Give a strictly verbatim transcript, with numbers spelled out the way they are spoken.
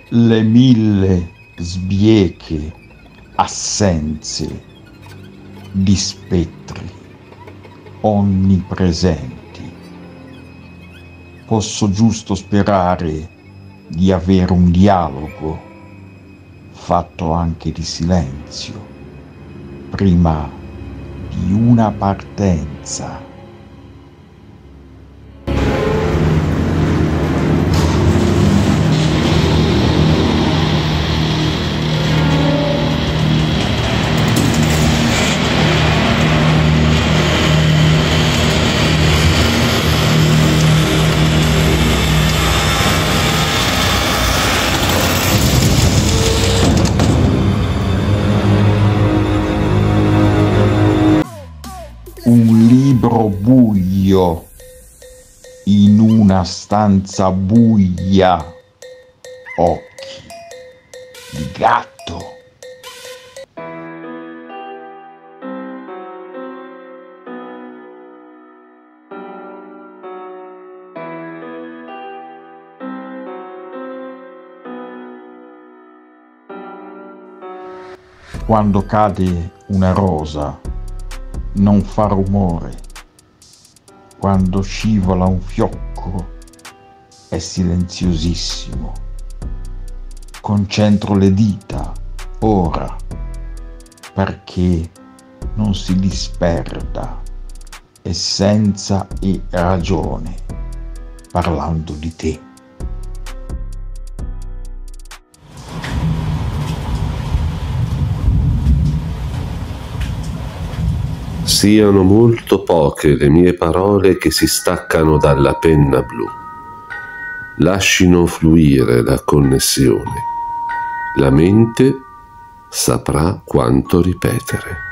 le mille sbieche assenze di spettri onnipresenti. Posso giusto sperare di avere un dialogo fatto anche di silenzio prima di una partenza. Un libro buio in una stanza buia, occhi di gatto. Quando cade una rosa non fa rumore, quando scivola un fiocco è silenziosissimo. Concentro le dita ora perché non si disperda e senza e ragione parlando di te. Siano molto poche le mie parole che si staccano dalla penna blu. Lascino fluire la connessione. La mente saprà quanto ripetere.